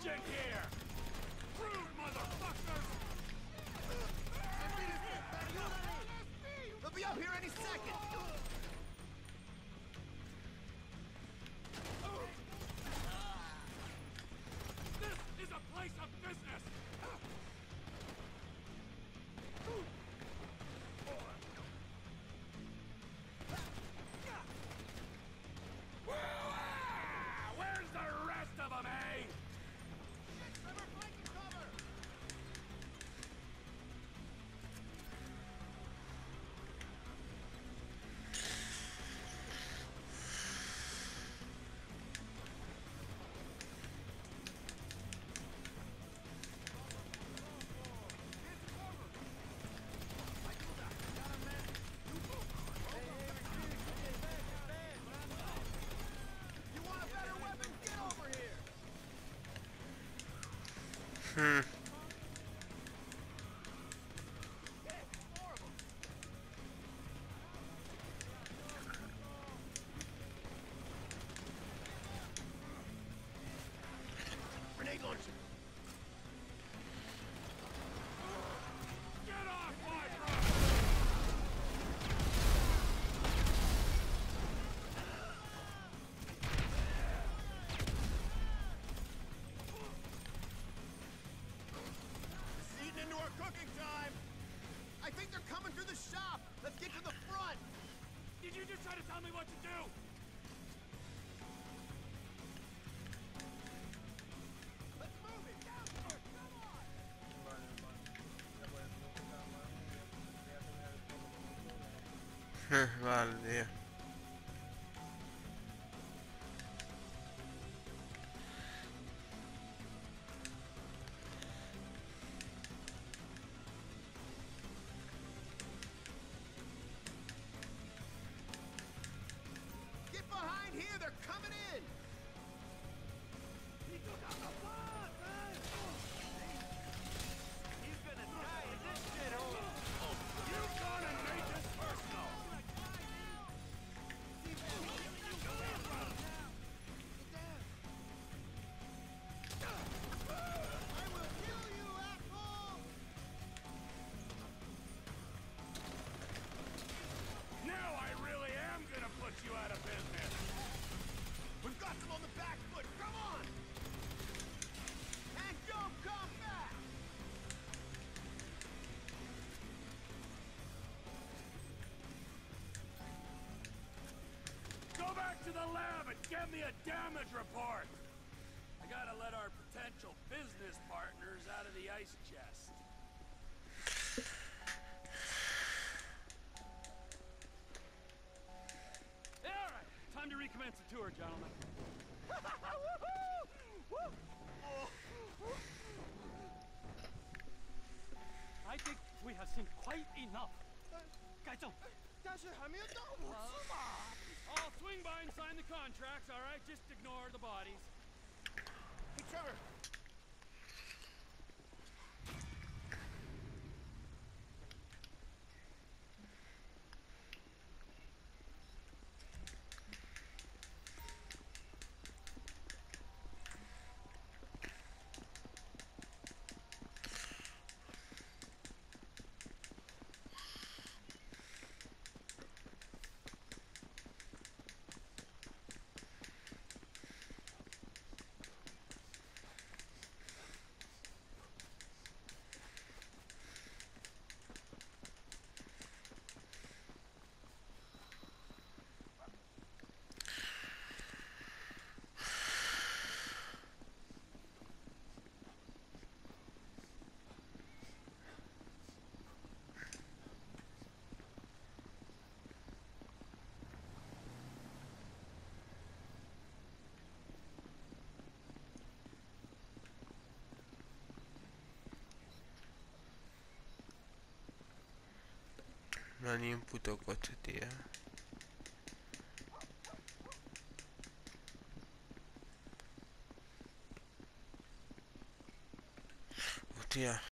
object here! Rude motherfuckers! They'll be up here any second! This is a place of business! Where's the rest of them, eh? Grenade launcher! Get off my front! It's eating into our cooking time! I think they're coming through the shop! Let's get to the front! Did you just try to tell me what to do? Let's move it! Down there! Come on! Vale, tío. Get behind here! They're coming in! He took out the boss, man! He's gonna die in this shithole! You've gone and made this personal! I will kill you, asshole! Now I really am gonna put you out of business! We've got them on the back foot! Come on! And don't come back! Go back to the lab and get me a damage report! I gotta let our potential business partners out of the ice chest. Alright, time to recommence the tour, gentlemen. I think we have seen quite enough. 改正. 但是还没有到5次嘛 I'll swing by and sign the contracts, alright? Just ignore the bodies. Hey, Trevor! No hay ni un puto coche, tío. Hostia.